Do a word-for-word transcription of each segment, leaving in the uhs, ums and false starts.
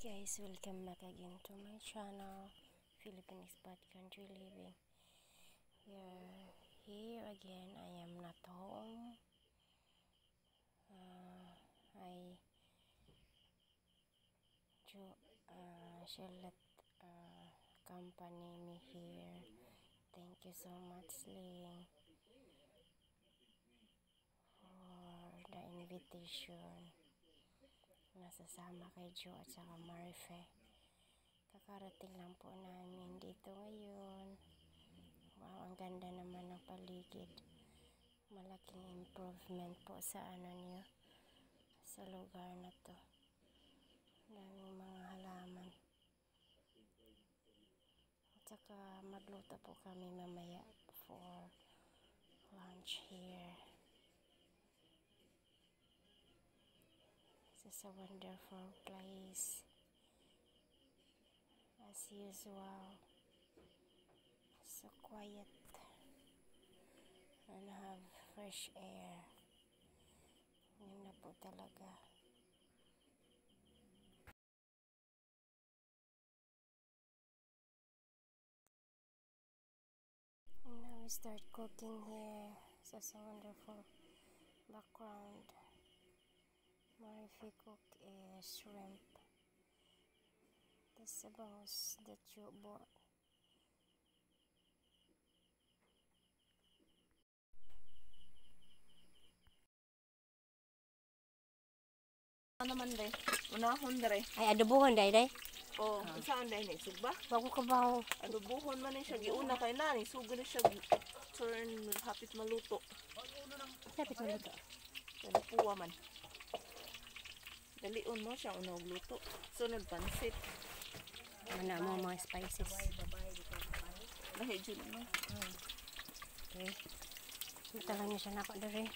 Guys, welcome back again to my channel, Philippine Expat Country Living. Here, here again, I am not home. Uh, I uh, Charlotte uh, accompany me here. Thank you so much, Ling, for the invitation. Nasasama kay Joe at saka Marife. Kakarating lang po namin dito ngayon. Wow, ang ganda naman ng paligid. Malaking improvement po sa ano niyo, sa lugar na to. Daming mga halaman. At saka magluto po kami mamaya for lunch here. This is a wonderful place. As usual, so quiet and have fresh air. Yun na po talaga. And now we start cooking here. Such a wonderful background. Marife cook is shrimp. The sabos that you bought. Ano man day? Unahon day. Ay, adobohon day day. Oh, saan day ni sugba? Bago ka ba? Adobohon man ni siya giuna kay nani, sugo ni siya turn hapit maluto. Hapit maluto. Dali puwa man. Dalion mo siya unang luto. Sunod pansit. Mana mo mga spices. Lahi jud mo. Okay. Matalan niyo siya na ako dere.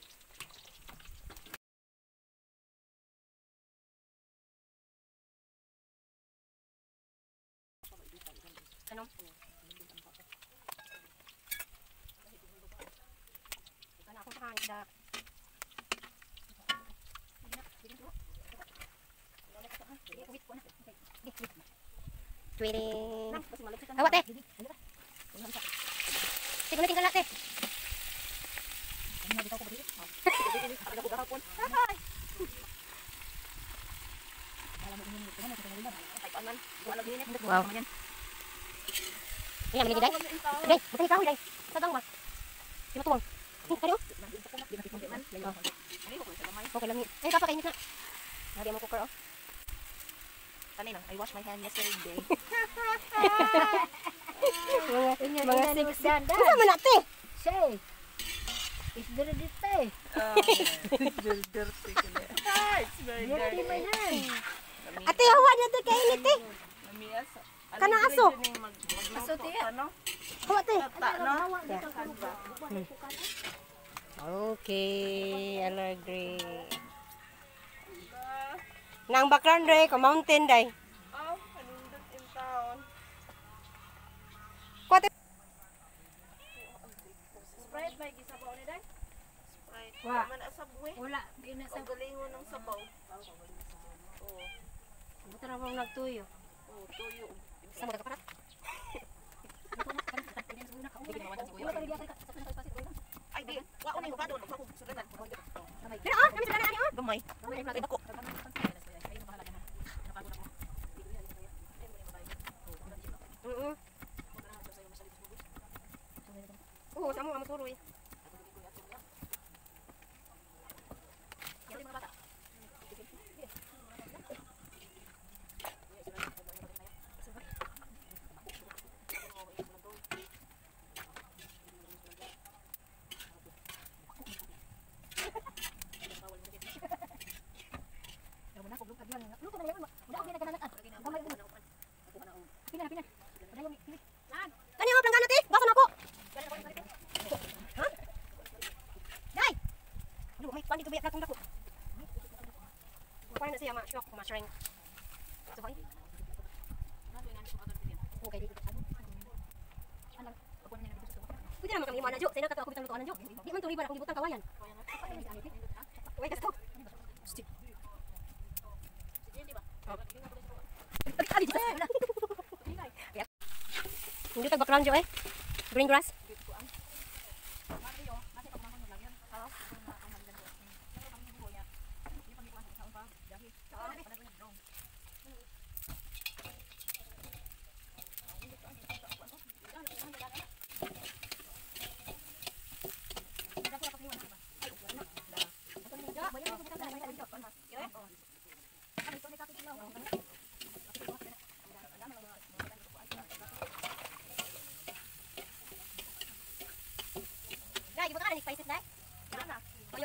Ano? Kana ako sa kanila. Twiring. Awat eh. Sige na tinggal natin. Wow. Ini ambil day. Day, bukan kau day. Sadang mas. Sino tuwang? Ni karo. Okay lang ni. Eh kapag kainit na. Nadi mo cooker oh. Kanina, I washed my hand yesterday. Mga mga six dan. Ano man natin? Say, it's dirty day. Ah, dirty kaya. Ah, it's very Dirty my dirty. hand. Ate hawa na to kainit eh. Namias. Kana aso. Aso tiya. Ano? Hawa te. Tata, no? Okay, I agree. Nang background day, ko mountain day. Oh, kanindot in town. Kuwate. Sprite ba gisabaw ni day? Sprite. Wa. Man asabwe. Wala, di na sa Ang galingon ng sabaw. Oh, Buta na mong nagtuyo. oh, tuyo. Sa mga kaparat. Ay, di. Wa ko ni hubado, ko suganan. Pero ah, nami sa ani oh. Gamay. Ay, bako. Mm. Oo, sa mo amo turoy. Kani mo planggana ti? Basa na ko. Ha? Dai. Aduh, may pandi to biyak nakong dako. Kuan na siya ma shock ma shrink. So fine. Okay, dito. Alang, ako na dito. Pwede naman kami mana jo, sino ka ako bitang lutuan jo. Di man tuli ba akong gibutang kawayan. Wait, stop. Stick. Sige, di ba? Hindi tag background jo eh. Green grass. Dai, ibu kan ada spices dai. Mana? Toyo.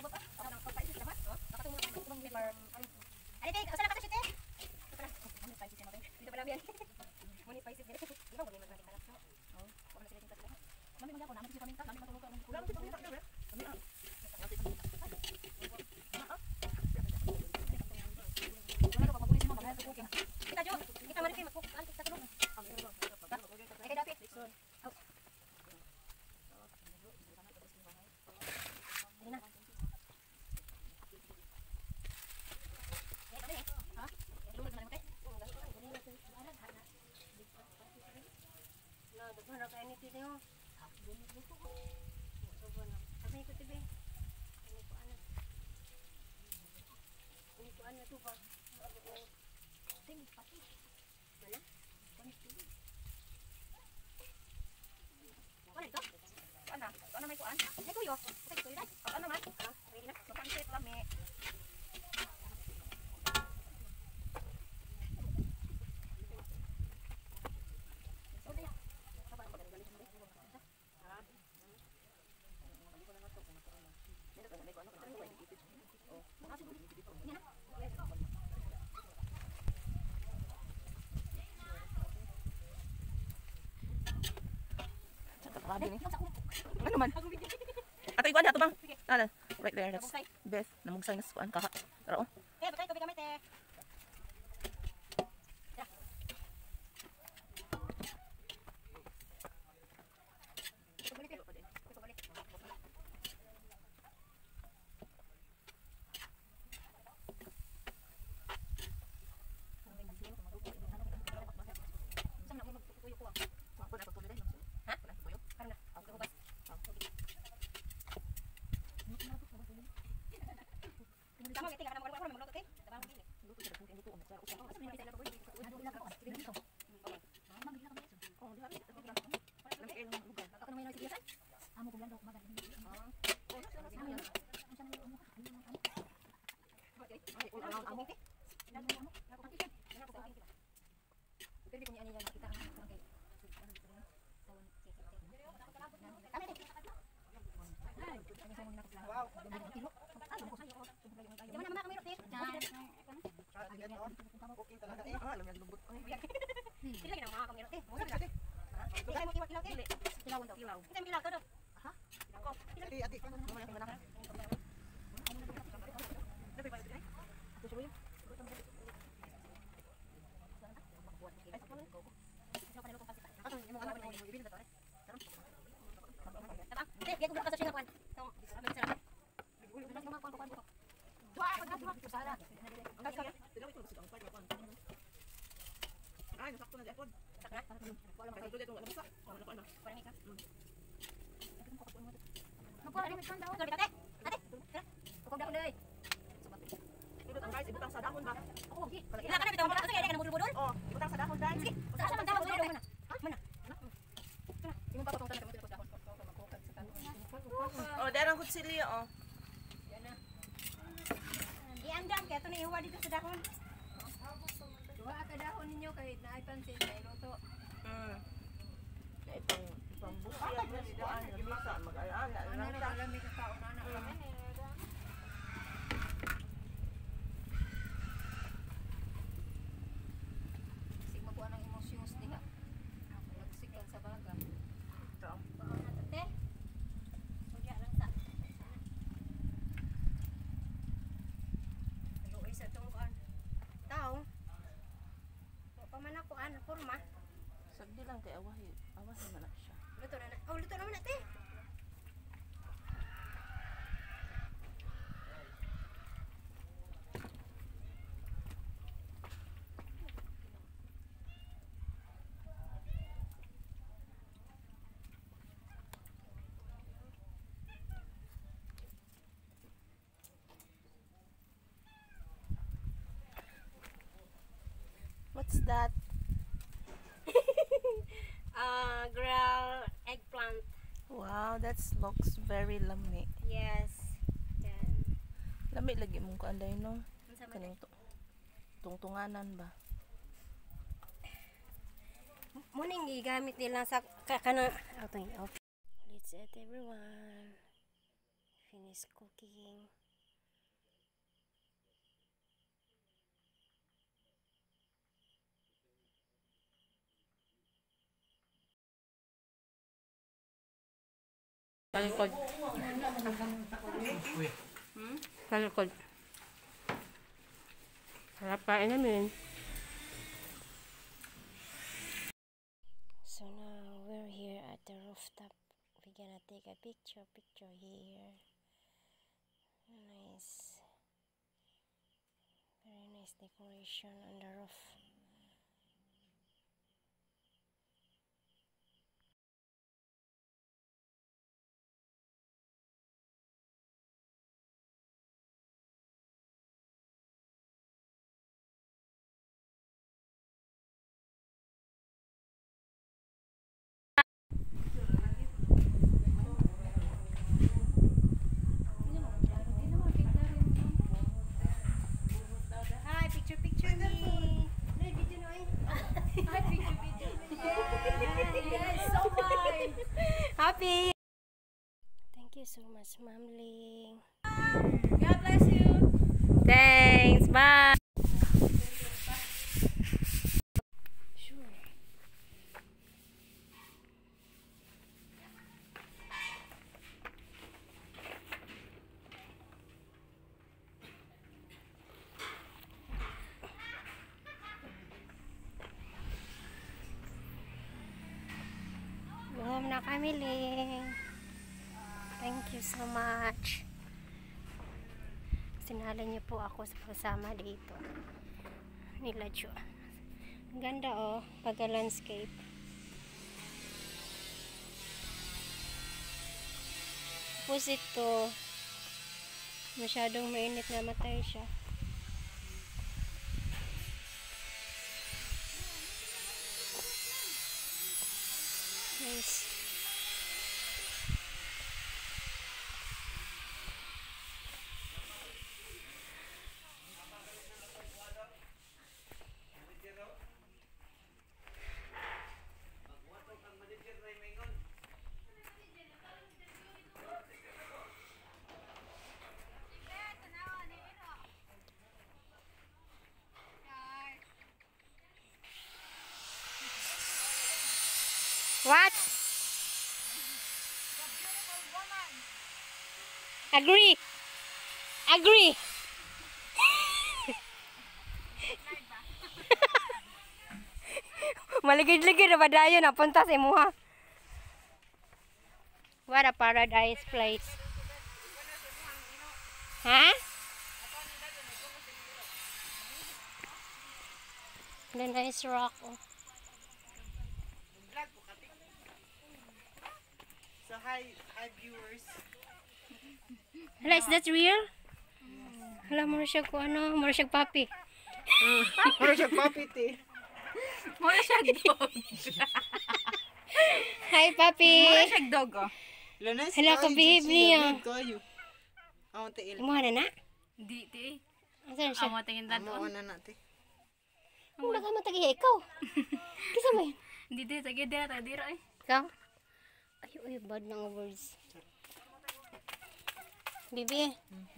Ada teh, usah nakasya teh. Mana spices mo teh? Dito pala yan. Muni spices dito. Di ba mo man kalap so? Oh, wala sila dito. Mami man ako namin si paminta, namin matulog ang kulang si paminta daw eh. Kami ah. Kita jo, kita mari mag-cook antik sa tulog. Ay dapat. Oh. Mana kayak ini sih tengok. Apa itu tiba? Ini ku anak. Ini ku anak tuh pak. Ting pati. Mana? Mana itu? Mana itu? Mana? Mana mai kuan? Ini ku yo. Kita itu dah. Mana mai? Ah, ready na. Makan set lami. Ano man? Atay ko ato bang? Ala, right there. That's best. Namugsay na sa kuan kaha. Tara oh. Eh, bakay tubig kami te. Tama kita kada magluto magluto te. Tama mo dili. Luto sa dito dito umat. Asa man bisa ila ko dito. Ado ila ka. Dito. Mama gila ka dito. Oh, di hari ito gila. Lami el lugar. Ako may nagsiya sa. Amo ko lang daw magan. Ah. Oh, sa sa. Asa man amo. Ay, ul alam amo. Dan amo. Ako pati siya. Ako pati siya. Pero kung ani lang kita ang kay. Wow. Di mana kami roti? Okay talaga eh. Ah, alam yan lubot. Sila gina mga kami roti. Kaya mo kiwat ilaw te. Kilaw daw. Kilaw. Kita kilaw to do. Aha. Ko. Ati ati. Mamaya tingnan na. Dapat ba ito ay? Ako suyo. Ako yung mga anak mo ibig na to eh. Tara. Te, giya ko ka sa singa kwan. Tong, sabi sa lahat. Bilang mga kwan kwan ko. Dua, dua, dua. Sala. Ang kaya. Tilaw ito sa kwan kwan. Ay, nasakto na diapon. Sakna. Wala pa ito dito wala basa. Wala pa na. Kuan mi ka. Magkuha ni kan daw. Ate. Ate. Tara. Ko daw dai. Ito ang guys, ibutang sa dahon ba? Ako, gi. Ila ka na bitaw mo kasi kaya ka na budol-budol. Oh, ibutang sa dahon dai. Sige. Sa man daw budol mana? Mana? Yung pa patong tanong sa dahon. Oh, darang kutsilyo oh. Iandam kaya ito na iwa dito sa dahon. Duha ka dahon ninyo kahit naay pansin sa iluto. Hmm. Na itong pambusiya na si Daan, nabisa, mag-alala Ano lang na ta. alam ka kaon na kami. Sig makuha ng emotions diha. Lagsikan sa baga. Ito. Te. Kaya lang sa. Luoy sa tong kuan. Tao. Pa man ako an forma. Sagdi lang kay awahi. Awahi man na siya. Luto na na. Oh, luto na na te. What's that? uh, grilled eggplant. Wow, that looks very lami. Yes. Yan. Lami lagi mong kuanday no. Unsa man Kaning tu- tungtunganan ba? muning gigamit nila sa ka- kana okay, okay. Let's eat everyone. Finish cooking. Kalikod. Hmm? Kalikod. Harap kain namin. So now we're here at the rooftop. We're gonna take a picture, picture here. Nice. Very nice decoration on the roof. Hi, picture, picture me. Nay, video na eh. Hi, picture, picture me. Yes, so much. Happy. Thank you so much, Ma'am Ling. God bless you. Thanks. Bye. Sure. Home na kami, Ling. Thank you so much. Sinala niyo po ako sa pagsama dito. Nila Jo. Ang ganda oh, pagka-landscape. Tapos ito, masyadong mainit na matay siya. Nice. What? Agree. Agree. Maligid-ligid na ba dayon napunta sa imuha? What a paradise place. Ha? The nice rock. Oh. So hi, hi viewers. Hala, is that real? Hala, mura siya ko ano, mura siya papi. Mura siya papit eh. Mura siya dog. Hi, papi. Mura siya dog oh. Lanas, Hala, kabihib niya. Kayo. Amo te il. Imuha na na? Di ti. Asan siya? Amo tingin Amo dadon. na nate. Ang baka matagi ikaw. Kisa mo yan? Di di tagi dira ta dira eh. Ikaw? Ay, ay, bad na nga words. Bibi?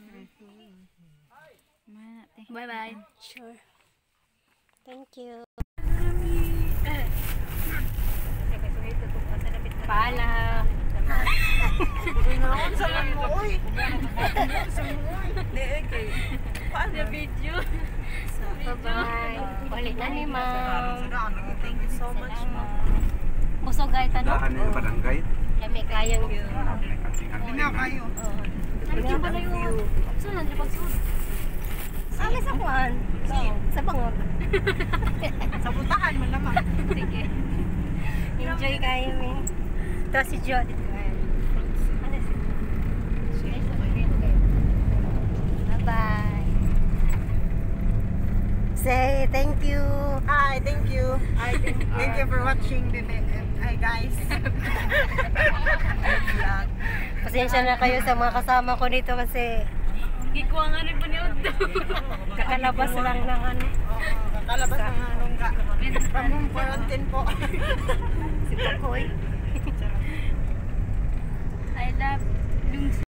Bye bye. Sure. Thank you. Paalam. Uy, naon sa man mo, uy. Sa mo, uy. Di, okay. Paano? The video. Bye-bye. Balik na ni ma'am. Thank you so much, ma'am. Busog guys, tanong. Dahan ng barangay. Kami kayang yun. Hindi na kayo. Ano ba na yung... Saan lang pagsuod? Saan sa kuan? Sa bangot. Sa puntahan mo naman. Sige. Enjoy kayo, min. Ito si Jo. Dito kayo. Ano si? Bye-bye. Say thank you. Hi, thank you. Hi, thank, thank you for watching the Hi guys. Vlog. Pasensya na kayo sa mga kasama ko dito kasi Gikuangan ni paniod. kakalabas lang ng ano. Kakalabas ng anong ka. From quarantine po. Si Pakoy. I love